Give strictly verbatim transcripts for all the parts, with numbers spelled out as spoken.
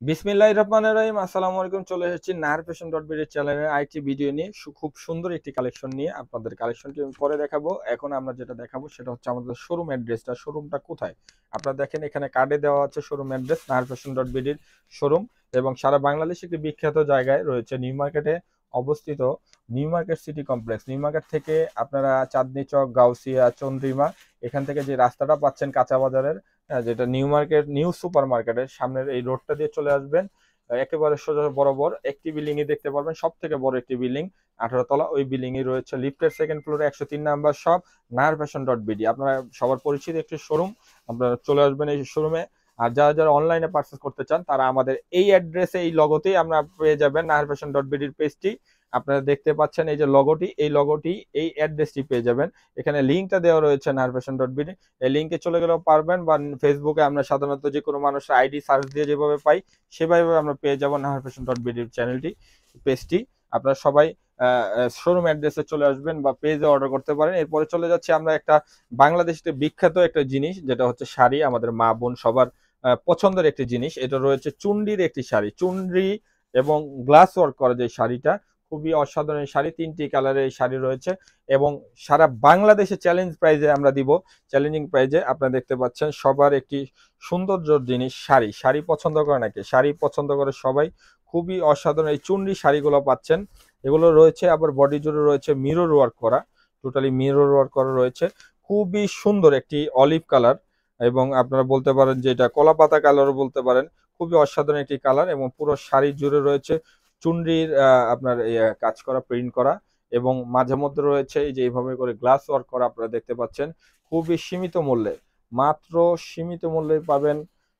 বিসমিল্লাহির রহমানির রহিম। আসসালামু আলাইকুম। চলে এসেছি নাহার ফ্যাশন ডট বিডি চ্যানেলের আইটি ভিডিও নিয়ে, খুব সুন্দর একটি কালেকশন নিয়ে। আপনাদের কালেকশনটি আমি পরে দেখাবো। এখন আমরা যেটা দেখাবো সেটা হচ্ছে আমাদের শোরুম অ্যাড্রেসটা। শোরুমটা কোথায় আপনারা দেখেন, এখানে কার্ডে দেওয়া আছে showroom address Nahar fashion dot বিডির শোরুম। এবং সারা বাংলাদেশে একটি বিখ্যাত জায়গায় রয়েছে, নিউ মার্কেটে অবস্থিত। New market city complex. New market থেকে আপনারা চাঁদনি চক, গাউসিয়া, চন্দ্রিমা, এখান থেকে যে রাস্তাটা পাচ্ছেন কাঁচা বাজারের, যেটা নিউ মার্কেট নিউ সুপার মার্কেটের সামনের এই রোডটা দিয়ে চলে আসবেন। একেবারে সোজা বরাবর একটি বিল্ডিং এ দেখতে পারবেন, সব থেকে বড় একটি বিল্ডিং, আঠারো তলা। ওই বিল্ডিং এ রয়েছে লিফটের সেকেন্ড ফ্লোরে একশো তিন number shop Nahar fashion dot BD. আপনারা সবার পরিচিত একটি শোরুম, আপনারা চলে আসবেন এই শোরুমে। আর যারা যারা অনলাইনে পারচেস করতে চান তারা আমাদের এই অ্যাড্রেসে, এই লগোতেই আমরা পেয়ে যাবেন নাহার ফ্যাশন ডট বিডির পেজটি। আপনারা দেখতে পাচ্ছেন এই যে লগোটি, এই লগোটি এই অ্যাড্রেসটি পেয়ে যাবেন। এখানে লিঙ্কটা দেওয়া রয়েছে নাহার ফ্যাশন ডট বিডি, এই লিঙ্কে চলে গেলেও পারবেন। বা ফেসবুকে আমরা সাধারণত যে কোনো মানুষের আইডি সার্চ দিয়ে যেভাবে পাই সেভাবে আমরা পেয়ে যাবো নাহার ফ্যাশন ডট বিডির চ্যানেলটি, পেজটি। আপনারা সবাই শোরুম অ্যাড্রেসে চলে আসবেন বা পেজে অর্ডার করতে পারেন। এরপরে চলে যাচ্ছে আমরা একটা বাংলাদেশে বিখ্যাত একটা জিনিস, যেটা হচ্ছে শাড়ি। আমাদের মা বোন সবার পছন্দের একটি জিনিস, এটা রয়েছে চুন্ডির একটি শাড়ি। চুন্ডি এবং গ্লাস ওয়ার্ক করা যে শাড়িটা, খুবই অসাধারণ শাড়ি। তিনটি কালারের এই শাড়ি রয়েছে এবং সারা বাংলাদেশে চ্যালেঞ্জ প্রাইজে আমরা দিব। চ্যালেঞ্জিং প্রাইজে আপনারা দেখতে পাচ্ছেন সবার একটি সৌন্দর্য জিনিস শাড়ি। শাড়ি পছন্দ করে নাকি? শাড়ি পছন্দ করে সবাই। খুবই অসাধারণ এই চুন্ডি শাড়িগুলো পাচ্ছেন। এগুলো রয়েছে আবার বডি জুড়ে রয়েছে মিরর ওয়ার্ক করা, টোটালি মিরর ওয়ার্ক করা রয়েছে। খুবই সুন্দর একটি অলিভ কালার, এবং আপনারা বলতে পারেন যে এটা কলা পাতা কালারও বলতে পারেন। খুবই অসাধারণ একটি কালার এবং পুরো শাড়ি জুড়ে রয়েছে চুনরির আপনার কাজ করা, প্রিন্ট করা, এবং মাঝে মধ্যে রয়েছে এই যে এইভাবে করে গ্লাস ওয়ার্ক করা। আপনারা দেখতে পাচ্ছেন খুবই সীমিত মূল্যে, মাত্র সীমিত মূল্যে পাবেন,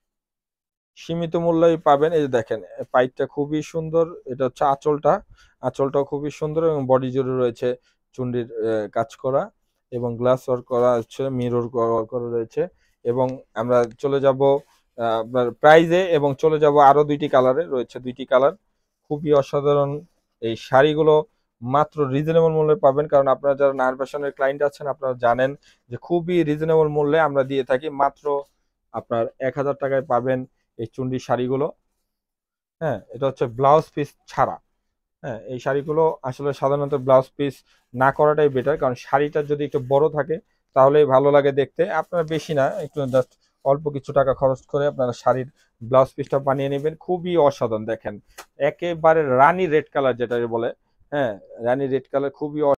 সীমিত মূল্যেই পাবেন। এই যে দেখেন পাইপটা খুবই সুন্দর, এটা হচ্ছে আঁচলটা, আঁচলটাও খুবই সুন্দর এবং বডি জুড়ে রয়েছে চুনরির কাজ করা এবং গ্লাস ওয়ার্ক করা হচ্ছে, মিরর করা রয়েছে। এবং আমরা চলে যাব আপনার প্রাইজে এবং চলে যাব আরো দুইটি কালারে, রয়েছে দুইটি কালার। খুবই অসাধারণ এই শাড়িগুলো মাত্র রিজনেবল মূল্যে পাবেন, কারণ আপনারা যারা নাহার ফ্যাশনের ক্লায়েন্ট আছেন আপনারা জানেন যে খুবই রিজনেবল মূল্যে আমরা দিয়ে থাকি। মাত্র আপনার এক হাজার টাকায় পাবেন এই চুন্ডি শাড়িগুলো। হ্যাঁ, এটা হচ্ছে ব্লাউজ পিস ছাড়া। হ্যাঁ, এই শাড়িগুলো আসলে সাধারণত ব্লাউজ পিস না করাটাই বেটার, কারণ শাড়িটা যদি একটু বড় থাকে তাহলেই ভালো লাগে দেখতে। আপনারা বেশি না, একটু জাস্ট অল্প কিছু টাকা খরচ করে আপনারা শাড়ির ব্লাউজ পিসটা বানিয়ে নেবেন। খুবই অসাধারণ, দেখেন একেবারে রানী রেড কালার যেটা বলে। হ্যাঁ, রানী রেড কালার খুবই